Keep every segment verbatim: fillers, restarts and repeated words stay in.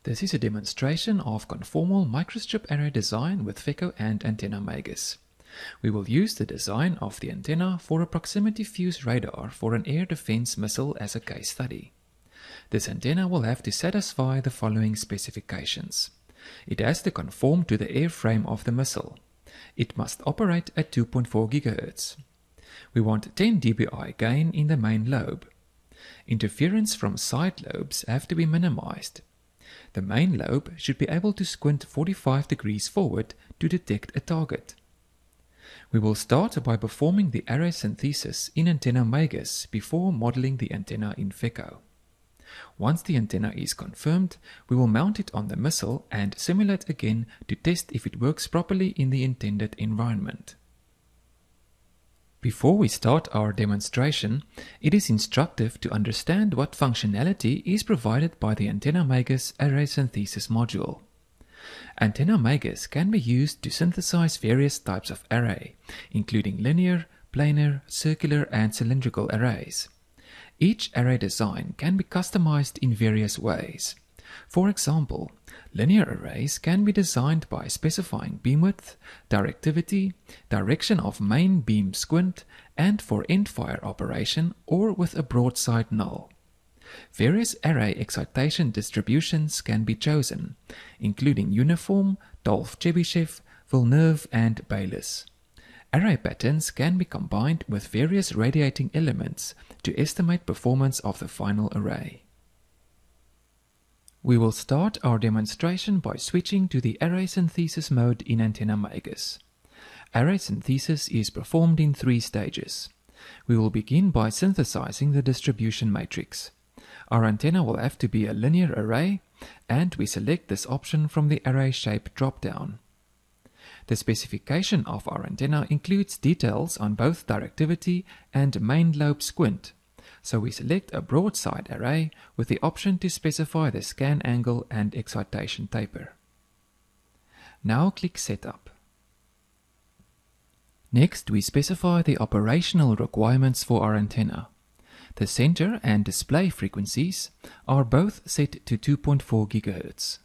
This is a demonstration of conformal microstrip array design with FEKO and Antenna Magus. We will use the design of the antenna for a proximity fuse radar for an air defense missile as a case study. This antenna will have to satisfy the following specifications. It has to conform to the airframe of the missile. It must operate at two point four gigahertz. We want ten D B I gain in the main lobe. Interference from side lobes have to be minimized. The main lobe should be able to squint forty-five degrees forward to detect a target. We will start by performing the array synthesis in Antenna Magus before modeling the antenna in FEKO. Once the antenna is confirmed, we will mount it on the missile and simulate again to test if it works properly in the intended environment. Before we start our demonstration, it is instructive to understand what functionality is provided by the Antenna Magus array synthesis module. Antenna Magus can be used to synthesize various types of array, including linear, planar, circular, and cylindrical arrays. Each array design can be customized in various ways. For example, linear arrays can be designed by specifying beam width, directivity, direction of main beam squint, and for end-fire operation or with a broadside null. Various array excitation distributions can be chosen, including uniform, Dolf-Chebyshev, Villeneuve, and Bayes. Array patterns can be combined with various radiating elements to estimate performance of the final array. We will start our demonstration by switching to the array synthesis mode in Antenna Magus. Array synthesis is performed in three stages. We will begin by synthesizing the distribution matrix. Our antenna will have to be a linear array, and we select this option from the array shape drop-down. The specification of our antenna includes details on both directivity and main lobe squint, so we select a broadside array with the option to specify the scan angle and excitation taper. Now click Setup. Next, we specify the operational requirements for our antenna. The center and display frequencies are both set to two point four gigahertz.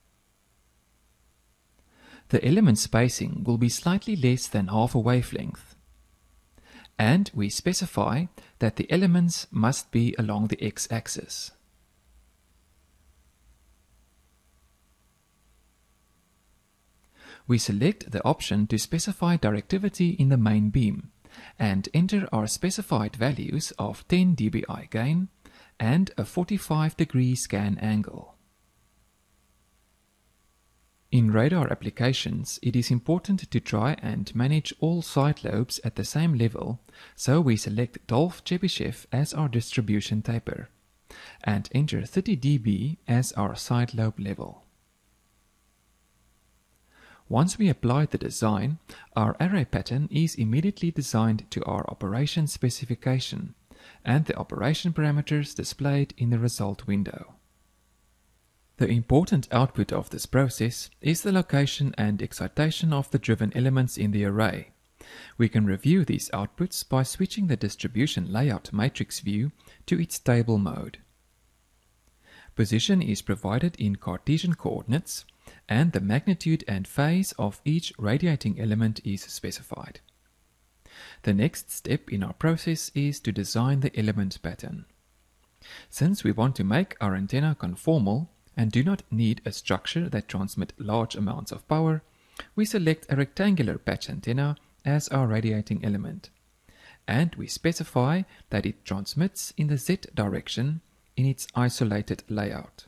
The element spacing will be slightly less than half a wavelength. And we specify that the elements must be along the x-axis. We select the option to specify directivity in the main beam and enter our specified values of ten D B I gain and a forty-five degree scan angle. In radar applications, it is important to try and manage all side lobes at the same level, so we select Dolf-Chebyshev as our distribution taper and enter thirty D B as our side lobe level. Once we apply the design, our array pattern is immediately designed to our operation specification and the operation parameters displayed in the result window. The important output of this process is the location and excitation of the driven elements in the array. We can review these outputs by switching the distribution layout matrix view to its table mode. Position is provided in Cartesian coordinates, and the magnitude and phase of each radiating element is specified. The next step in our process is to design the element pattern. Since we want to make our antenna conformal, and do not need a structure that transmits large amounts of power, we select a rectangular patch antenna as our radiating element, and we specify that it transmits in the Z direction in its isolated layout.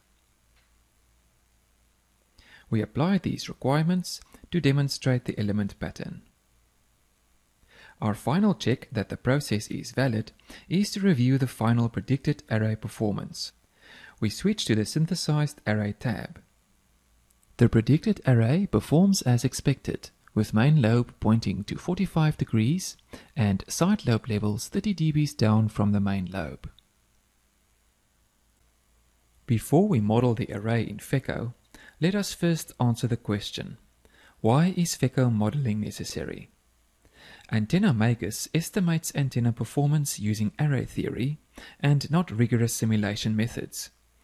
We apply these requirements to demonstrate the element pattern. Our final check that the process is valid is to review the final predicted array performance. We switch to the Synthesized Array tab. The predicted array performs as expected, with main lobe pointing to forty-five degrees and side lobe levels thirty dBs down from the main lobe. Before we model the array in FEKO, let us first answer the question, why is FEKO modeling necessary? Antenna Magus estimates antenna performance using array theory and not rigorous simulation methods.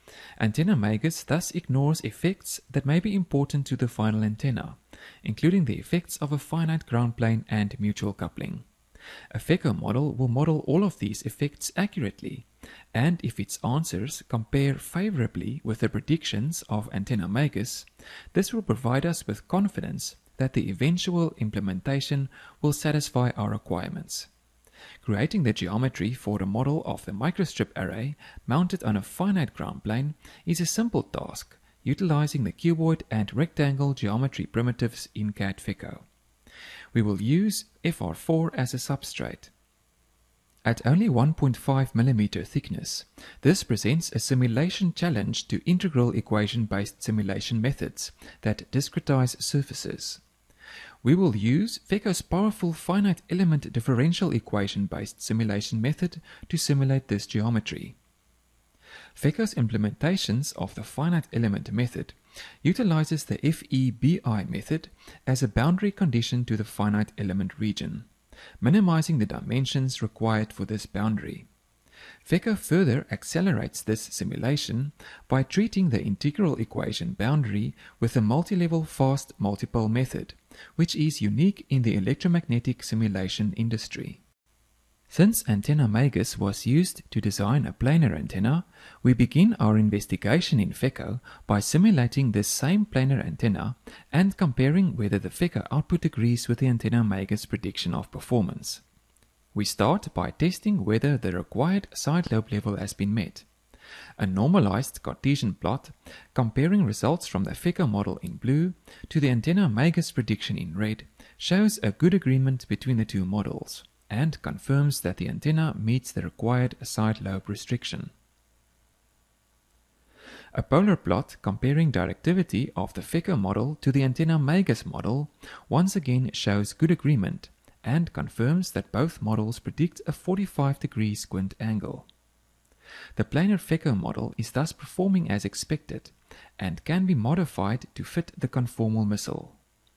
Antenna Magus thus ignores effects that may be important to the final antenna, including the effects of a finite ground plane and mutual coupling. A FEKO model will model all of these effects accurately, and if its answers compare favorably with the predictions of Antenna Magus, this will provide us with confidence that the eventual implementation will satisfy our requirements. Creating the geometry for a model of the microstrip array mounted on a finite ground plane is a simple task, utilizing the cuboid and rectangle geometry primitives in C A D FEKO. We will use F R four as a substrate. At only one point five millimeter thickness, this presents a simulation challenge to integral equation-based simulation methods that discretize surfaces. We will use FEKO's powerful finite element differential equation-based simulation method to simulate this geometry. FEKO's implementations of the finite element method utilizes the F E B I method as a boundary condition to the finite element region, minimizing the dimensions required for this boundary. FEKO further accelerates this simulation by treating the integral equation boundary with a multi-level fast multipole method, which is unique in the electromagnetic simulation industry. Since Antenna Magus was used to design a planar antenna, we begin our investigation in FEKO by simulating this same planar antenna and comparing whether the FEKO output agrees with the Antenna Magus prediction of performance. We start by testing whether the required side lobe level has been met. A normalized Cartesian plot comparing results from the FEKO model in blue to the Antenna Magus prediction in red shows a good agreement between the two models and confirms that the antenna meets the required side lobe restriction. A polar plot comparing directivity of the FEKO model to the Antenna Magus model once again shows good agreement and confirms that both models predict a forty-five degree squint angle. The planar FEKO model is thus performing as expected and can be modified to fit the conformal missile.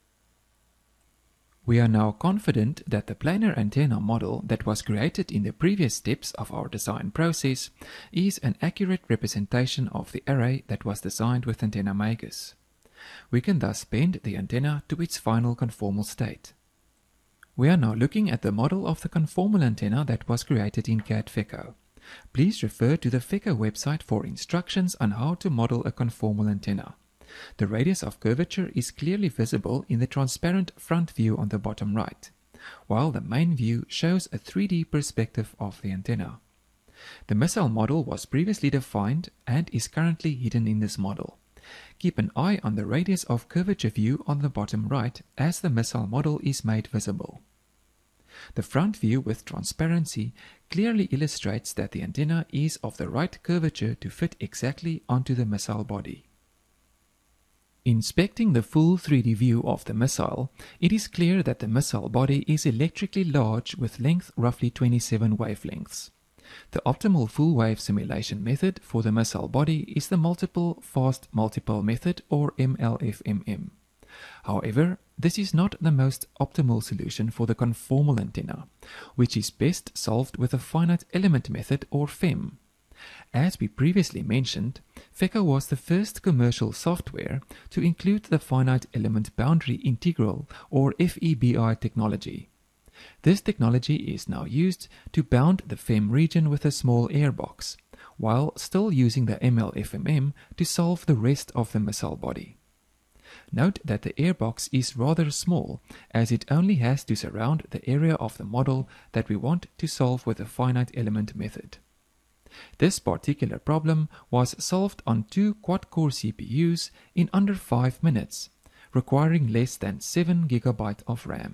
We are now confident that the planar antenna model that was created in the previous steps of our design process is an accurate representation of the array that was designed with Antenna Magus. We can thus bend the antenna to its final conformal state. We are now looking at the model of the conformal antenna that was created in C A D FEKO. Please refer to the FEKO website for instructions on how to model a conformal antenna. The radius of curvature is clearly visible in the transparent front view on the bottom right, while the main view shows a three D perspective of the antenna. The missile model was previously defined and is currently hidden in this model. Keep an eye on the radius of curvature view on the bottom right as the missile model is made visible. The front view with transparency clearly illustrates that the antenna is of the right curvature to fit exactly onto the missile body. Inspecting the full three D view of the missile, it is clear that the missile body is electrically large with length roughly twenty-seven wavelengths. The optimal full wave simulation method for the missile body is the multiple fast multipole method, or M L F M M. However, this is not the most optimal solution for the conformal antenna, which is best solved with a finite element method, or F E M. As we previously mentioned, FEKO was the first commercial software to include the finite element boundary integral, or F E B I technology. This technology is now used to bound the F E M region with a small airbox, while still using the M L F M M to solve the rest of the missile body. Note that the airbox is rather small, as it only has to surround the area of the model that we want to solve with a finite element method. This particular problem was solved on two quad-core C P Us in under five minutes, requiring less than seven gigabytes of RAM.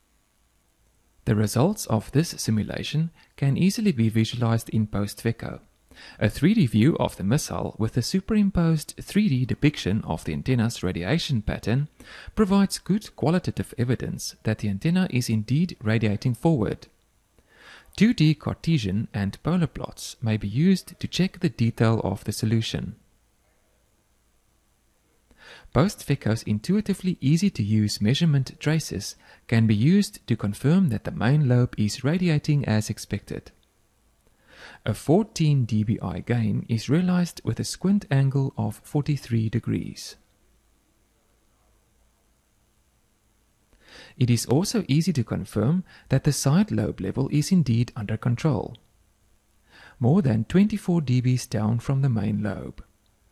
The results of this simulation can easily be visualized in post-FEKO. A three D view of the missile with a superimposed three D depiction of the antenna's radiation pattern provides good qualitative evidence that the antenna is indeed radiating forward. two D Cartesian and polar plots may be used to check the detail of the solution. Post-FEKO's intuitively easy-to-use measurement traces can be used to confirm that the main lobe is radiating as expected. A fourteen D B I gain is realized with a squint angle of forty-three degrees. It is also easy to confirm that the side lobe level is indeed under control, more than twenty-four decibels down from the main lobe.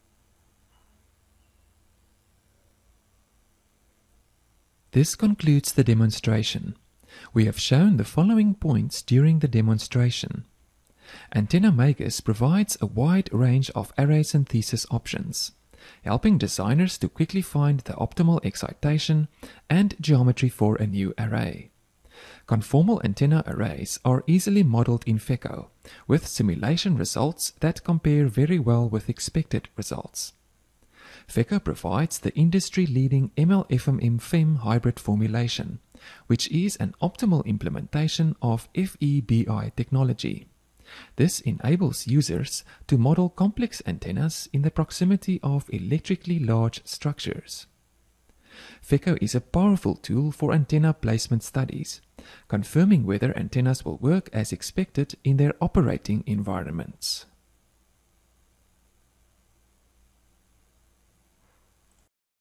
This concludes the demonstration. We have shown the following points during the demonstration. Antenna Magus provides a wide range of array synthesis options, helping designers to quickly find the optimal excitation and geometry for a new array. Conformal antenna arrays are easily modeled in FEKO, with simulation results that compare very well with expected results. FEKO provides the industry-leading M L F M M F E M hybrid formulation, which is an optimal implementation of F E B I technology. This enables users to model complex antennas in the proximity of electrically large structures. FEKO is a powerful tool for antenna placement studies, confirming whether antennas will work as expected in their operating environments.